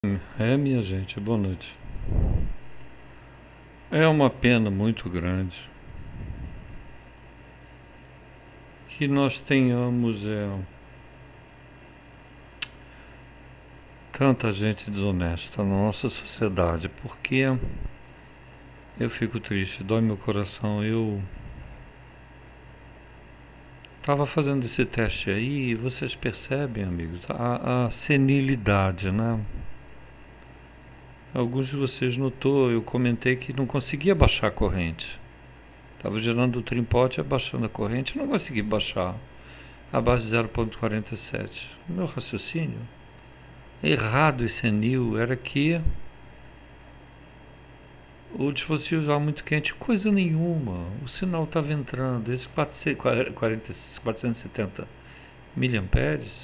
Minha gente, boa noite. É uma pena muito grande que nós tenhamos tanta gente desonesta na nossa sociedade, porque eu fico triste, dói meu coração. Eu estava fazendo esse teste aí e vocês percebem, amigos, a senilidade, né? Alguns de vocês notou, eu comentei que não conseguia baixar a corrente. Estava gerando o trimpote e abaixando a corrente, não consegui baixar abaixo de 0,47. Meu raciocínio errado e senil era que o dispositivo estava muito quente, coisa nenhuma. O sinal estava entrando. Esse 470 miliamperes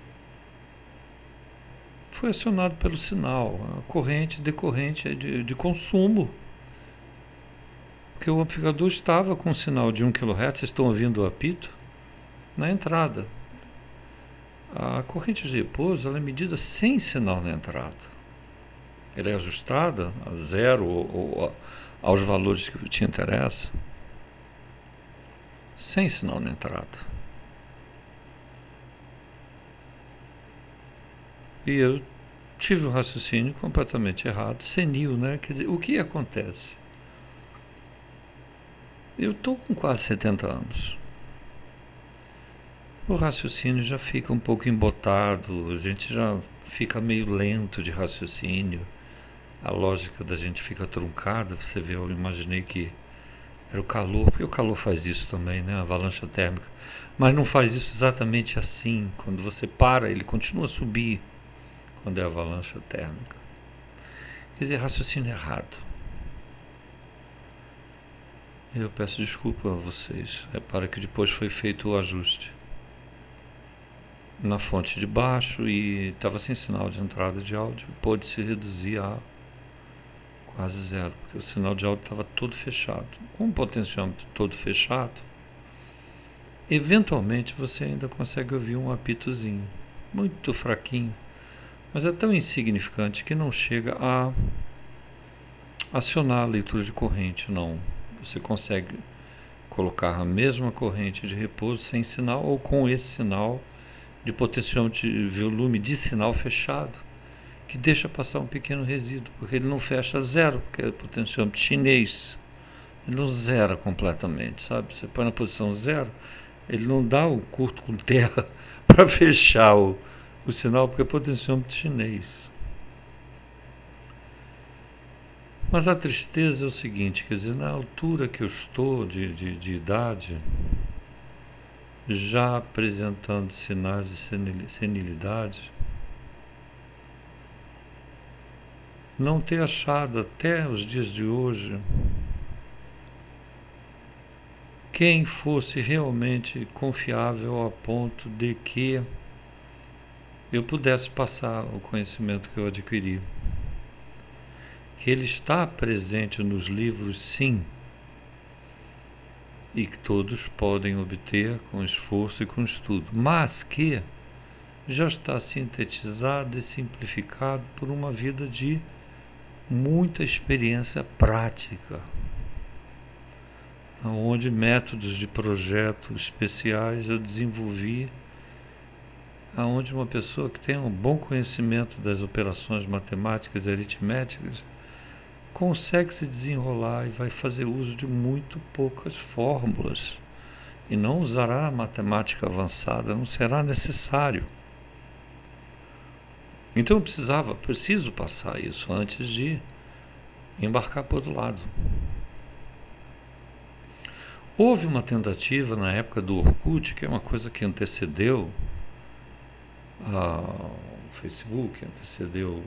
foi acionado pelo sinal, a corrente decorrente de consumo. Porque o amplificador estava com um sinal de 1 kHz, vocês estão ouvindo o apito, na entrada. A corrente de repouso ela é medida sem sinal na entrada. Ela é ajustada a zero ou aos valores que te interessam, sem sinal na entrada. E eu tive um raciocínio completamente errado, senil, né? Quer dizer, o que acontece? Eu estou com quase 70 anos. O raciocínio já fica um pouco embotado, a gente já fica meio lento de raciocínio. A lógica da gente fica truncada. Você vê, eu imaginei que era o calor, porque o calor faz isso também, né? A avalanche térmica. Mas não faz isso exatamente assim. Quando você para, ele continua a subir quando é avalanche térmica. Quer dizer, raciocínio errado. Eu peço desculpa a vocês. Repara que depois foi feito o ajuste na fonte de baixo e estava sem sinal de entrada de áudio. Pôde se reduzir a quase zero, porque o sinal de áudio estava todo fechado. Com o potenciômetro todo fechado, eventualmente você ainda consegue ouvir um apitozinho, muito fraquinho, mas é tão insignificante que não chega a acionar a leitura de corrente, não. Você consegue colocar a mesma corrente de repouso sem sinal ou com esse sinal de potenciômetro de volume de sinal fechado, que deixa passar um pequeno resíduo, porque ele não fecha zero, porque é o potenciômetro chinês. Ele não zera completamente, sabe? Você põe na posição zero, ele não dá o curto com terra para fechar o sinal, porque é potenciômetro chinês. Mas a tristeza é o seguinte, quer dizer, na altura que eu estou de idade, já apresentando sinais de senilidade, não ter achado até os dias de hoje quem fosse realmente confiável a ponto de que eu pudesse passar o conhecimento que eu adquiri. Que ele está presente nos livros, sim, e que todos podem obter com esforço e com estudo, mas que já está sintetizado e simplificado por uma vida de muita experiência prática, onde métodos de projeto especiais eu desenvolvi, onde uma pessoa que tem um bom conhecimento das operações matemáticas e aritméticas consegue se desenrolar e vai fazer uso de muito poucas fórmulas e não usará a matemática avançada, não será necessário. Então eu preciso passar isso antes de embarcar para o outro lado. Houve uma tentativa na época do Orkut, que é uma coisa que antecedeu o Facebook, antecedeu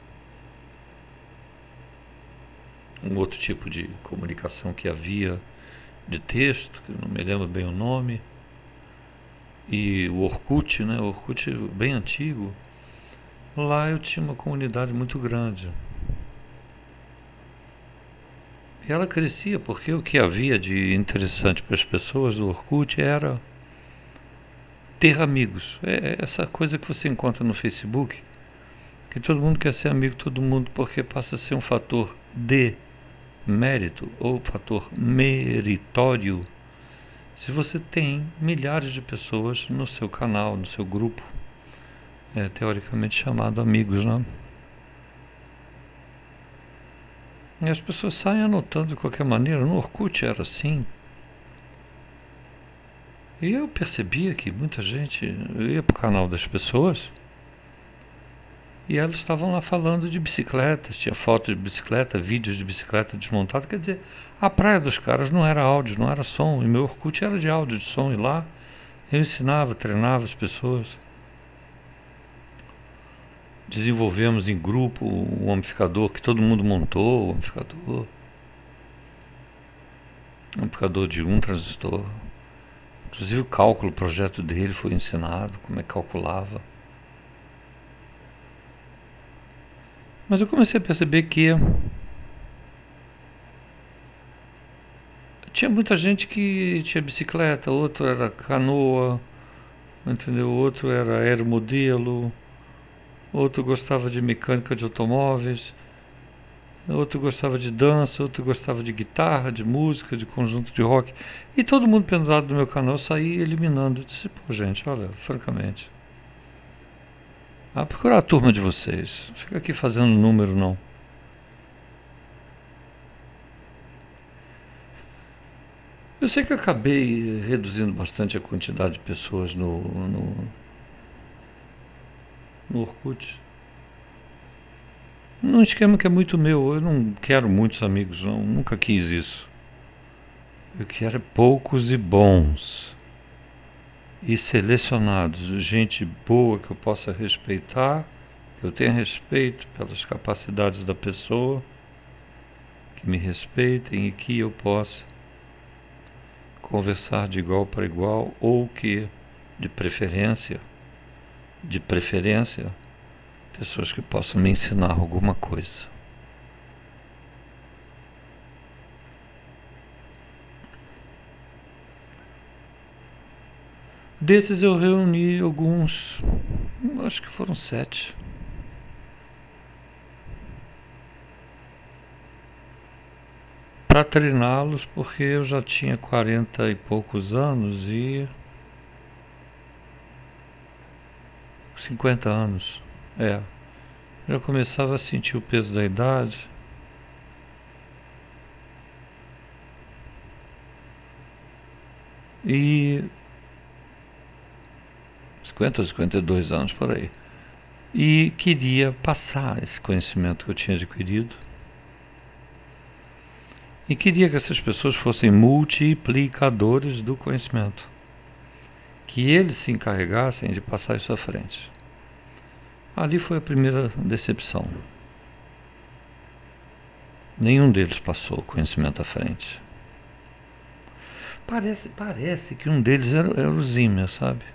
um outro tipo de comunicação que havia de texto, que não me lembro bem o nome, e o Orkut, né? O Orkut bem antigo. Lá eu tinha uma comunidade muito grande. E ela crescia porque o que havia de interessante para as pessoas do Orkut era ter amigos. É essa coisa que você encontra no Facebook, que todo mundo quer ser amigo de todo mundo porque passa a ser um fator de mérito ou fator meritório se você tem milhares de pessoas no seu canal, no seu grupo, teoricamente chamado amigos, né? E as pessoas saem anotando de qualquer maneira. No Orkut era assim. E eu percebia que muita gente, eu ia para o canal das pessoas e elas estavam lá falando de bicicletas, tinha fotos de bicicleta, vídeos de bicicleta desmontada. Quer dizer, a praia dos caras não era áudio, não era som, e meu Orkut era de áudio, de som, e lá eu ensinava, treinava as pessoas. Desenvolvemos em grupo um amplificador que todo mundo montou, amplificador de um transistor. Inclusive o cálculo, o projeto dele foi ensinado, como é que calculava. Mas eu comecei a perceber que tinha muita gente que tinha bicicleta, outro era canoa, entendeu? Outro era aeromodelo, outro gostava de mecânica de automóveis, outro gostava de dança, outro gostava de guitarra, de música, de conjunto de rock. E todo mundo pendurado no meu canal, eu saí eliminando. Eu disse, pô, gente, olha, francamente, procurar a turma de vocês, não fica aqui fazendo número não. Eu sei que eu acabei reduzindo bastante a quantidade de pessoas no Orkut. Num esquema que é muito meu, eu não quero muitos amigos não, nunca quis isso. Eu quero poucos e bons. E selecionados, gente boa que eu possa respeitar, que eu tenha respeito pelas capacidades da pessoa, que me respeitem e que eu possa conversar de igual para igual, ou que, de preferência, pessoas que possam me ensinar alguma coisa. Desses eu reuni alguns, acho que foram 7. Para treiná-los, porque eu já tinha 40 e poucos anos e 50 anos. Já começava a sentir o peso da idade. E 50 ou 52 anos por aí. E queria passar esse conhecimento que eu tinha adquirido. E queria que essas pessoas fossem multiplicadores do conhecimento. Que eles se encarregassem de passar isso à frente. Ali foi a primeira decepção. Nenhum deles passou o conhecimento à frente. Parece que um deles era o Zimmer, sabe?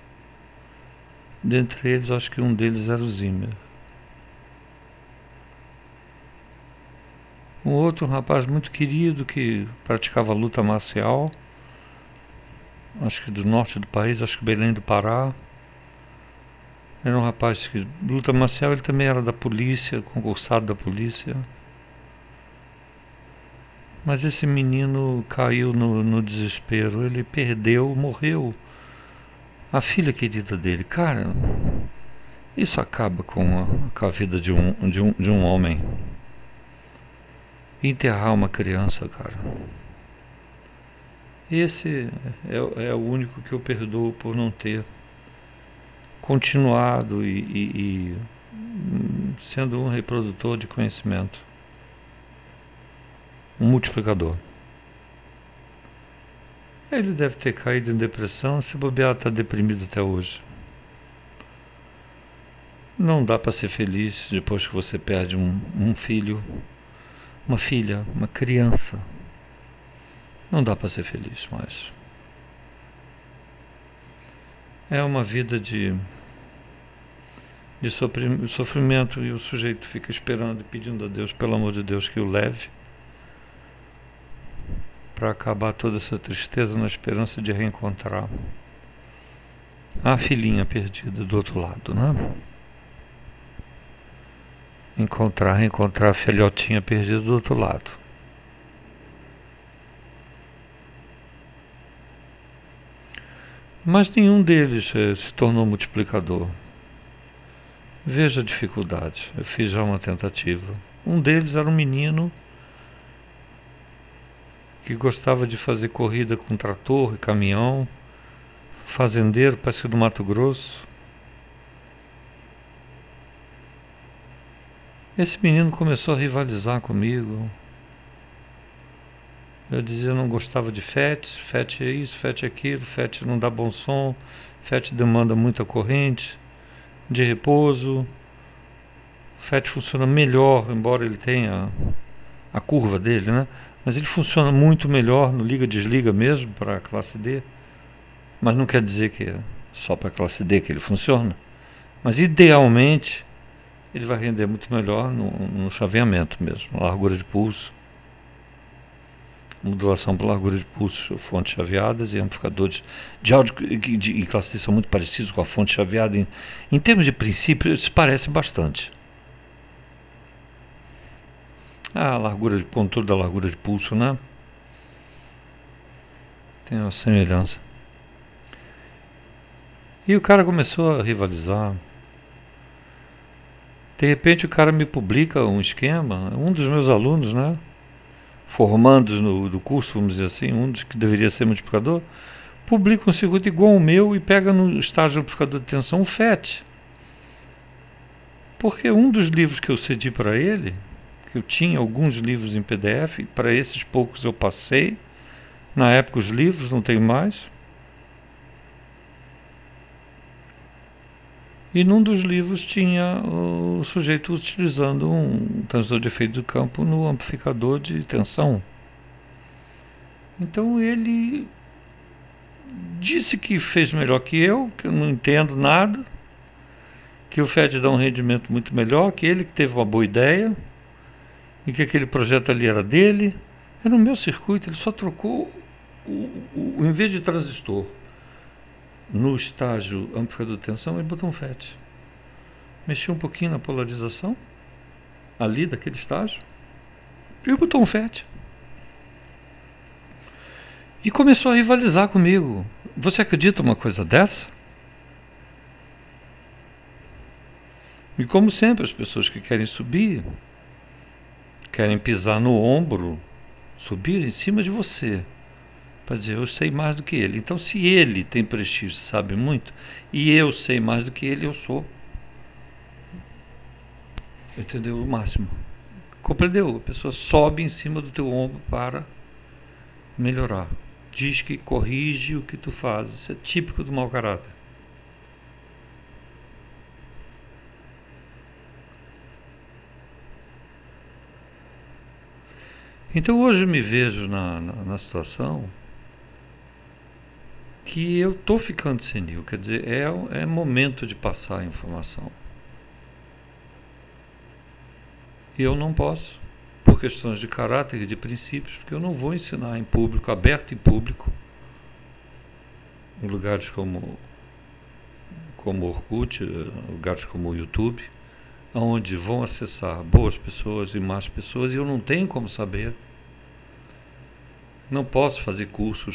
Dentre eles, acho que um deles era o Zimmer. Um outro, um rapaz muito querido que praticava luta marcial, acho que do norte do país, acho que Belém do Pará. Era um rapaz que luta marcial, ele também era da polícia, concursado da polícia. Mas esse menino caiu no desespero, ele perdeu, morreu a filha querida dele. Cara, isso acaba com a vida de um homem. Enterrar uma criança, cara. Esse é o único que eu perdoo por não ter continuado e sendo um reprodutor de conhecimento. Um multiplicador. Ele deve ter caído em depressão, se bobear, está deprimido até hoje. Não dá para ser feliz depois que você perde um filho, uma filha, uma criança. Não dá para ser feliz mais. É uma vida de sofrimento e o sujeito fica esperando e pedindo a Deus, pelo amor de Deus, que o leve para acabar toda essa tristeza na esperança de reencontrar a filhinha perdida do outro lado, né? reencontrar a filhotinha perdida do outro lado. Mas nenhum deles se tornou multiplicador. Veja a dificuldade. Eu fiz já uma tentativa. Um deles era um menino que gostava de fazer corrida com trator e caminhão, fazendeiro, parece que do Mato Grosso. Esse menino começou a rivalizar comigo. Eu dizia que eu não gostava de FET, FET é isso, FET é aquilo, FET não dá bom som, FET demanda muita corrente de repouso, FET funciona melhor, embora ele tenha a curva dele, né? Mas ele funciona muito melhor no liga-desliga mesmo para a classe D. Mas não quer dizer que é só para a classe D que ele funciona. Mas idealmente ele vai render muito melhor no chaveamento mesmo, na largura de pulso. Modulação por largura de pulso, fontes chaveadas e amplificadores de áudio e classe D são muito parecidos com a fonte chaveada. Em termos de princípio, eles parecem bastante. A largura de contorno da largura de pulso, né? Tem uma semelhança. E o cara começou a rivalizar. De repente o cara me publica um esquema, um dos meus alunos, né? Formandos do curso, vamos dizer assim, um dos que deveria ser multiplicador, publica um circuito igual ao meu e pega no estágio de amplificador de tensão um FET. Porque um dos livros que eu cedi para ele, que eu tinha alguns livros em PDF, para esses poucos eu passei, na época os livros, não tenho mais. E num dos livros tinha o sujeito utilizando um transdutor de efeito do campo no amplificador de tensão. Então ele disse que fez melhor que eu não entendo nada, que o FET dá um rendimento muito melhor, que ele que teve uma boa ideia, e que aquele projeto ali era dele. Era o meu circuito, ele só trocou, em vez de transistor, no estágio amplificador de tensão, ele botou um FET. Mexeu um pouquinho na polarização, ali daquele estágio, e botou um FET. E começou a rivalizar comigo. Você acredita uma coisa dessa? E como sempre, as pessoas que querem subir, querem pisar no ombro, subir em cima de você, para dizer, eu sei mais do que ele. Então, se ele tem prestígio, sabe muito, e eu sei mais do que ele, eu sou. Entendeu? O máximo. Compreendeu? A pessoa sobe em cima do teu ombro para melhorar. Diz que corrige o que tu fazes. Isso é típico do mau caráter. Então hoje eu me vejo na situação que eu estou ficando senil. Quer dizer, é momento de passar a informação. E eu não posso, por questões de caráter e de princípios, porque eu não vou ensinar em público, aberto em público, em lugares como Orkut, lugares como o YouTube, onde vão acessar boas pessoas e más pessoas, e eu não tenho como saber. Não posso fazer cursos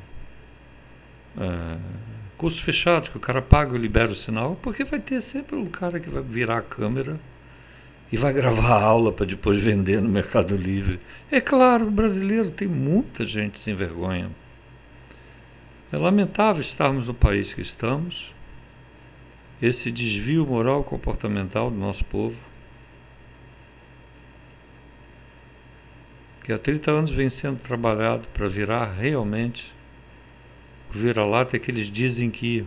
cursos fechados, que o cara paga e libera o sinal, porque vai ter sempre um cara que vai virar a câmera e vai gravar a aula para depois vender no Mercado Livre. É claro, o brasileiro tem muita gente sem vergonha. É lamentável estarmos no país que estamos, esse desvio moral comportamental do nosso povo, que há 30 anos vem sendo trabalhado para virar realmente o vira-lata que eles dizem que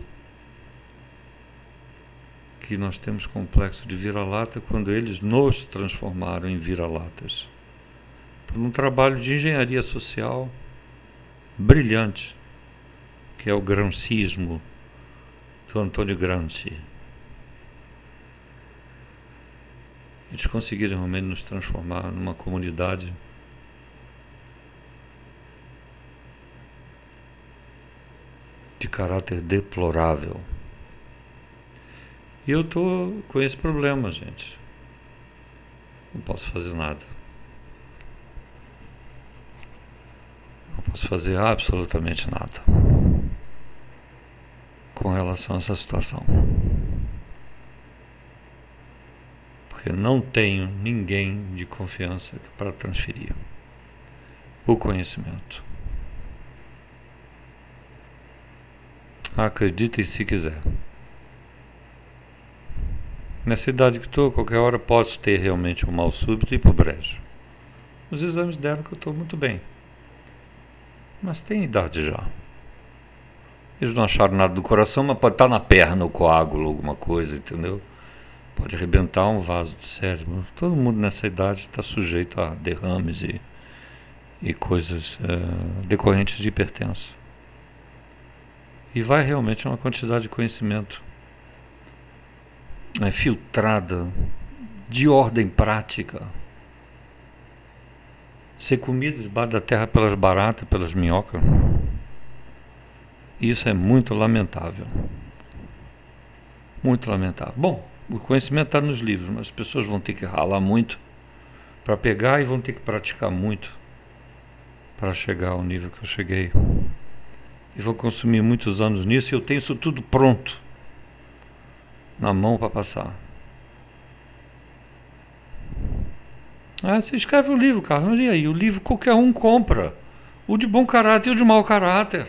nós temos complexo de vira-lata quando eles nos transformaram em vira-latas. Por um trabalho de engenharia social brilhante, que é o gramscismo do Antônio Gramsci. Eles conseguiram realmente nos transformar numa comunidade de caráter deplorável. E eu estou com esse problema, gente. Não posso fazer nada. Não posso fazer absolutamente nada com relação a essa situação. Porque não tenho ninguém de confiança para transferir o conhecimento. Acreditem se quiser. Nessa idade que estou, qualquer hora posso ter realmente um mal súbito e ir pro brejo. Os exames deram que eu estou muito bem. Mas tem idade já. Eles não acharam nada do coração, mas pode estar na perna o coágulo, alguma coisa, entendeu? Pode arrebentar um vaso do cérebro. Todo mundo nessa idade está sujeito a derrames e coisas decorrentes de hipertenso. E vai realmente uma quantidade de conhecimento filtrada, de ordem prática. Ser comido debaixo da terra pelas baratas, pelas minhocas. Isso é muito lamentável. Muito lamentável. Bom, o conhecimento está nos livros, mas as pessoas vão ter que ralar muito para pegar e vão ter que praticar muito para chegar ao nível que eu cheguei. E vão consumir muitos anos nisso e eu tenho isso tudo pronto na mão para passar. Você escreve o livro, Carlos, mas e aí? O livro qualquer um compra. O de bom caráter e o de mau caráter.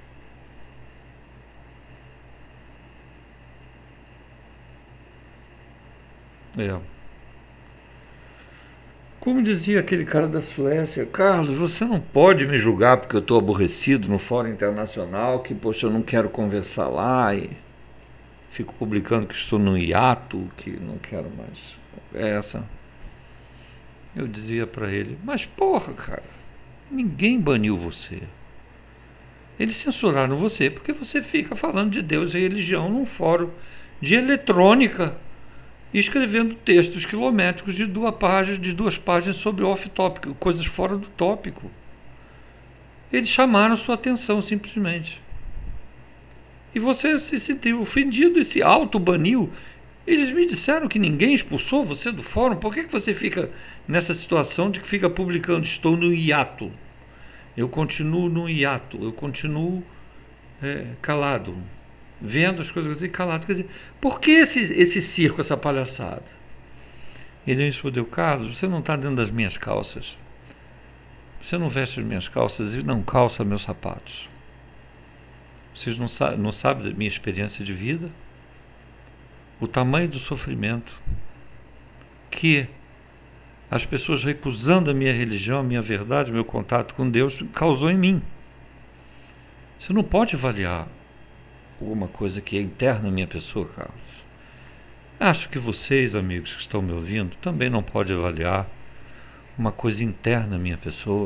Como dizia aquele cara da Suécia, Carlos, você não pode me julgar porque eu estou aborrecido no Fórum Internacional, que, poxa, eu não quero conversar lá e fico publicando que estou no hiato, que não quero mais conversa. Eu dizia para ele, mas porra, cara, ninguém baniu você. Eles censuraram você porque você fica falando de Deus e religião num fórum de eletrônica e escrevendo textos quilométricos de duas páginas sobre off-topic, coisas fora do tópico. Eles chamaram sua atenção simplesmente. E você se sentiu ofendido e se auto-baniu. Eles me disseram que ninguém expulsou você do fórum. Por que você fica nessa situação de que fica publicando estou no hiato? Eu continuo no hiato, eu continuo calado, vendo as coisas e calado. Quer dizer, por que esse circo, essa palhaçada? Ele respondeu, Carlos, você não está dentro das minhas calças. Você não veste as minhas calças e não calça meus sapatos. Vocês não sabem da minha experiência de vida? O tamanho do sofrimento que as pessoas recusando a minha religião, a minha verdade, o meu contato com Deus causou em mim. Você não pode avaliar alguma coisa que é interna à minha pessoa, Carlos. Acho que vocês, amigos que estão me ouvindo, também não podem avaliar uma coisa interna à minha pessoa,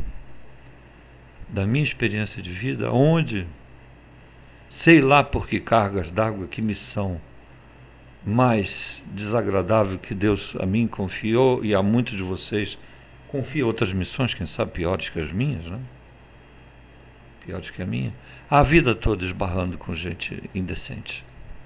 da minha experiência de vida, onde, sei lá por que cargas d'água que me são mais desagradável que Deus a mim confiou e a muitos de vocês confia outras missões, quem sabe piores que as minhas, né? Piores que a minha. A vida toda esbarrando com gente indecente.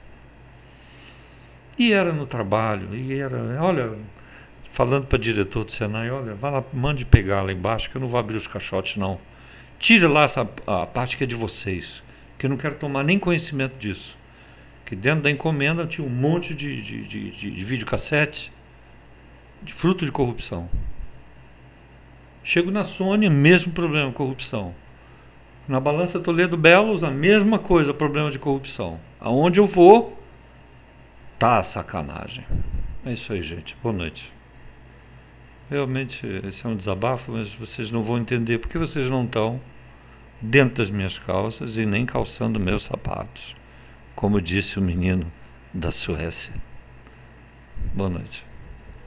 E era no trabalho, e era, olha, falando para o diretor do Senai, olha, vai lá, mande pegar lá embaixo, que eu não vou abrir os caixotes, não. Tire lá a parte que é de vocês, que eu não quero tomar nem conhecimento disso. Que dentro da encomenda tinha um monte de videocassete de fruto de corrupção. Chego na Sônia, mesmo problema, corrupção. Na Balança Toledo Belos, a mesma coisa, problema de corrupção. Aonde eu vou, tá a sacanagem. É isso aí, gente. Boa noite. Realmente, esse é um desabafo, mas vocês não vão entender porque vocês não estão dentro das minhas calças e nem calçando meus sapatos. Como disse o menino da Suécia. Boa noite.